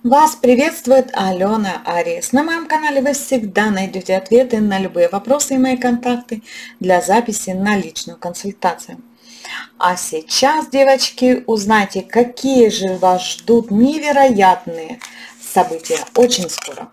Вас приветствует Алена Арис. На моем канале вы всегда найдете ответы на любые вопросы и мои контакты для записи на личную консультацию. А сейчас, девочки, узнайте, какие же вас ждут невероятные события очень скоро.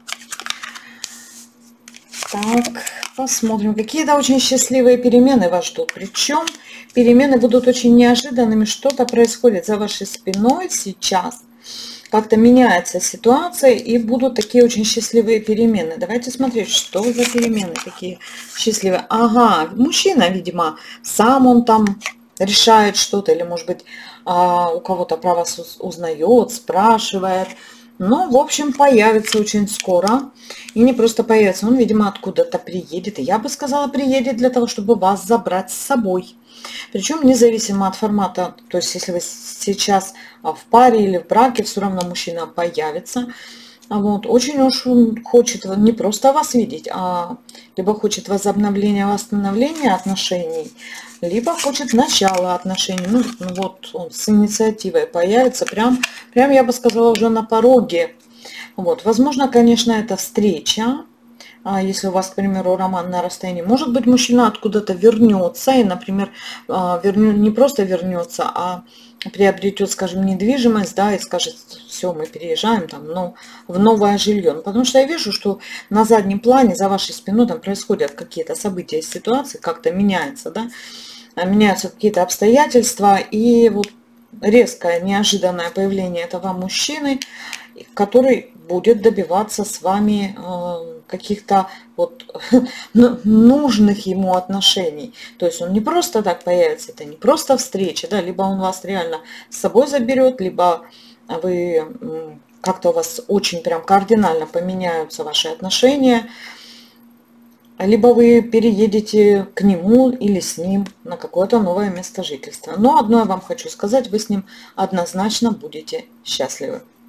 Так, посмотрим, какие-то очень счастливые перемены вас ждут. Причем перемены будут очень неожиданными. Что-то происходит за вашей спиной сейчас. Как-то меняется ситуация, и будут такие очень счастливые перемены. Давайте смотреть, что за перемены такие счастливые. Ага, мужчина, видимо, сам он там решает что-то, или, может быть, у кого-то про вас узнает, спрашивает. Ну, в общем, появится очень скоро. И не просто появится, он, видимо, откуда-то приедет. И я бы сказала, приедет для того, чтобы вас забрать с собой. Причем независимо от формата, то есть если вы сейчас в паре или в браке, все равно мужчина появится. Вот, очень уж он хочет не просто вас видеть, а либо хочет возобновления, восстановления отношений, либо хочет начала отношений. Ну вот он с инициативой появится, прям я бы сказала, уже на пороге. Вот, возможно, конечно, это встреча. Если у вас, к примеру, роман на расстоянии, может быть, мужчина откуда-то вернется и, например, не просто вернется, а приобретет, скажем, недвижимость, да, и скажет: все, мы переезжаем там, ну, в новое жилье. Ну, потому что я вижу, что на заднем плане, за вашей спиной, там происходят какие-то события, ситуации, как-то меняется, да, меняются какие-то обстоятельства, и вот резкое, неожиданное появление этого мужчины, который будет добиваться с вами каких-то вот нужных ему отношений. То есть он не просто так появится, это не просто встреча, да, либо он вас реально с собой заберет, либо вы как-то у вас очень прям кардинально поменяются ваши отношения, либо вы переедете к нему или с ним на какое-то новое место жительства. Но одно я вам хочу сказать, вы с ним однозначно будете счастливы.